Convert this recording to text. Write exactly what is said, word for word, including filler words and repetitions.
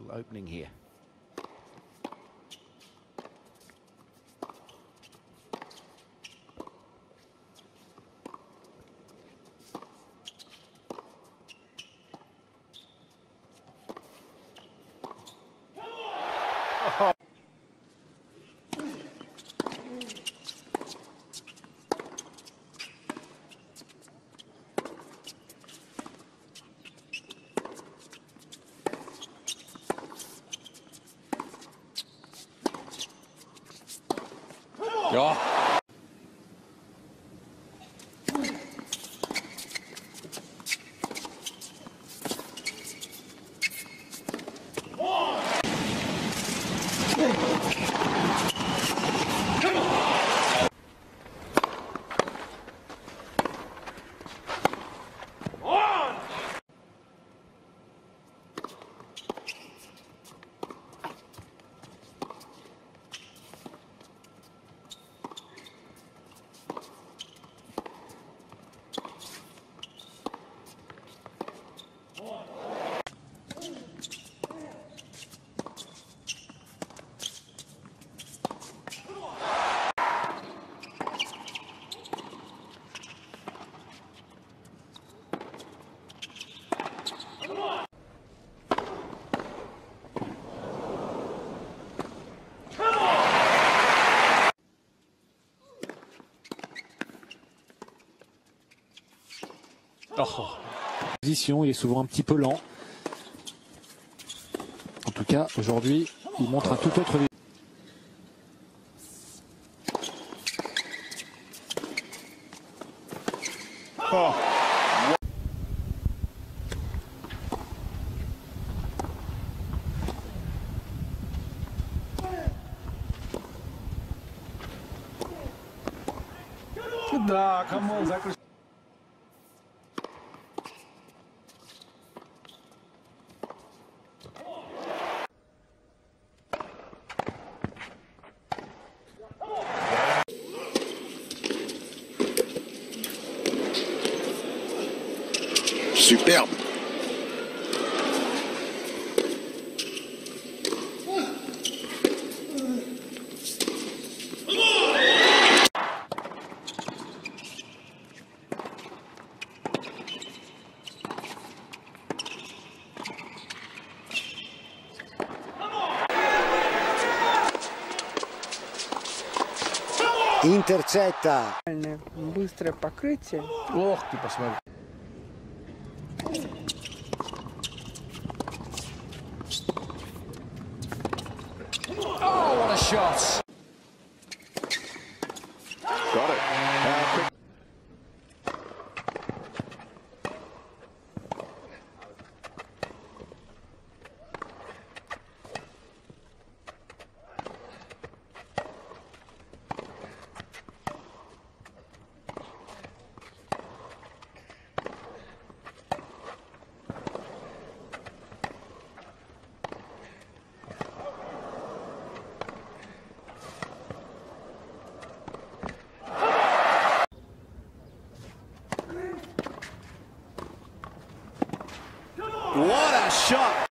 opening here. Oh. Oh. Oh. Position, il est souvent un petit peu lent. En tout cas, aujourd'hui, il montre un tout autre visage. Oh. Да, камон, закрыть. Superbe. Интерцетта. Быстрое покрытие. Ох ты, посмотри. Oh, what a shot! Got it. Uh, quick. What a shot!